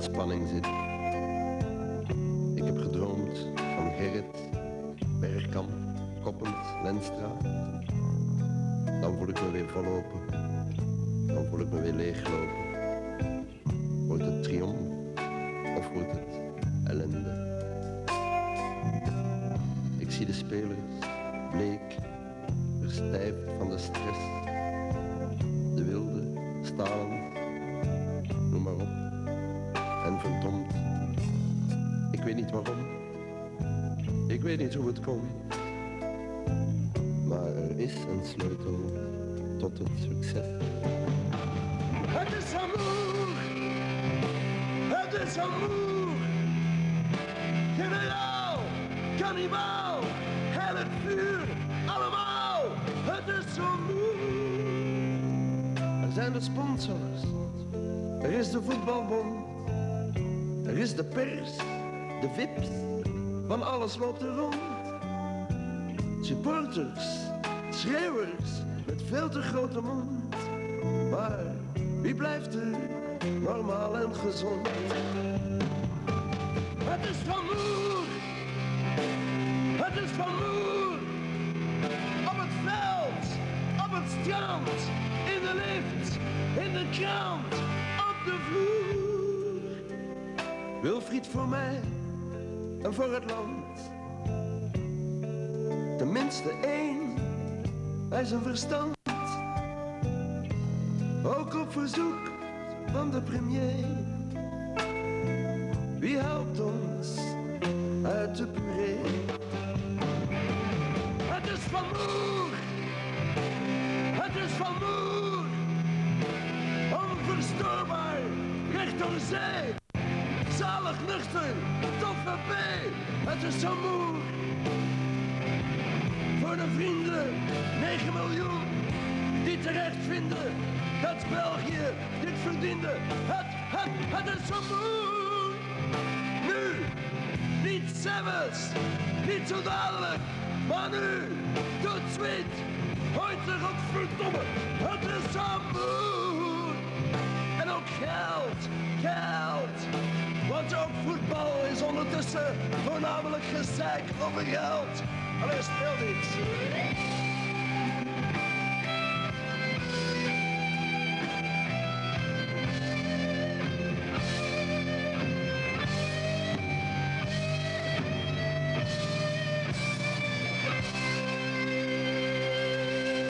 spanning zit. Ik heb gedroomd van Gerrit, Bergkamp, Koppend, Lenstra. Dan voel ik me weer vollopen. Dan voel ik me weer leeglopen. Wordt het triomf of wordt het ellende? Ik zie de spelers bleek, verstijfd van de stress. De wilde, stalend, noem maar op. En verdomd. Ik weet niet waarom. Ik weet niet hoe het komt. Maar er is een sleutel tot het succes. Het is amour. Het is amour. Generaal, kannibaal, hel het vuur, allemaal. Het is amour. Er zijn de sponsors. Er is de voetbalbond. Er is de pers, de vips. Van alles loopt er rond. Supporters, schreeuwers met veel te grote mond. Maar wie blijft er normaal en gezond? Het is van Moer. Het is van Moer. Op het veld, op het strand, in de lift, in de krant, op de vloer. Wilfried voor mij en voor het land. Tenminste één bij zijn verstand. Ook op verzoek van de premier. Wie helpt ons uit de puree? Het is van Moer. Het is van Moer. Onverstoorbaar, recht door zee. Zalig nuchter, toffe B. Het is van Moer. Voor de vrienden, 9 miljoen. Die terecht vinden dat België dit verdiende. Het is van Moer. Nu, niet zelfs, niet zo dadelijk, maar nu, tot sweet. Ooit de godverdomme, het is van Moer. En ook geld, geld. Want ook voetbal is ondertussen voornamelijk gezeik over geld. Allee, speel niet.